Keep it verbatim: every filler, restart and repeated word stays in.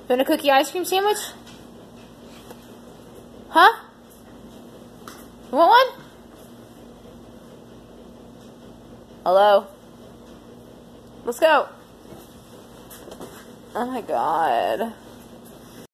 want a cookie ice cream sandwich? Huh? You want one? Hello? Let's go. Oh my god.